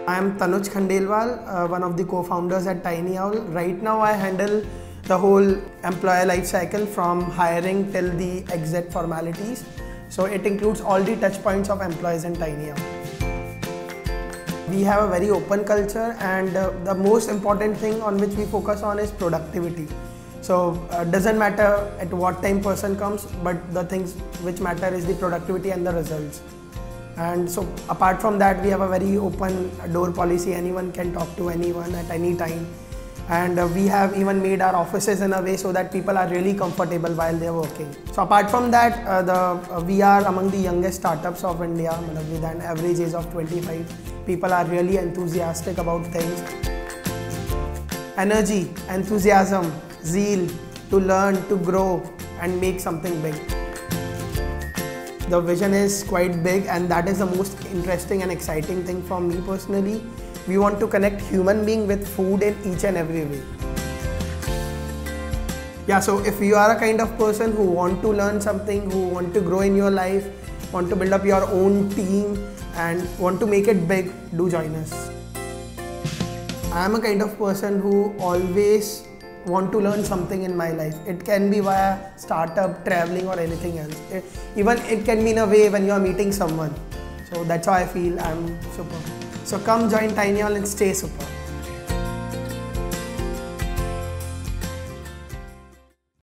I am Tanuj Khandelwal, one of the co-founders at Tiny Owl. Right now I handle the whole employee life cycle from hiring till the exit formalities. So it includes all the touch points of employees in Tiny Owl. We have a very open culture, and the most important thing on which we focus on is productivity. So doesn't matter at what time person comes, but the things which matter is the productivity and the results. And so apart from that, we have a very open door policy. Anyone can talk to anyone at any time. And we have even made our offices in a way so that people are really comfortable while they are working. So apart from that, we are among the youngest startups of India, with an average age of 25. People are really enthusiastic about things. Energy, enthusiasm, zeal to learn, to grow and make something big. The vision is quite big, and that is the most interesting and exciting thing for me personally. We want to connect human being with food in each and every way. Yeah, so if you are a kind of person who want to learn something, who want to grow in your life, want to build up your own team and want to make it big, do join us. I am a kind of person who always want to learn something in my life. It can be via startup, traveling or anything else. Even it can be in a way when you are meeting someone. So that's how I feel I'm super. So come join Tiny Owl and stay super.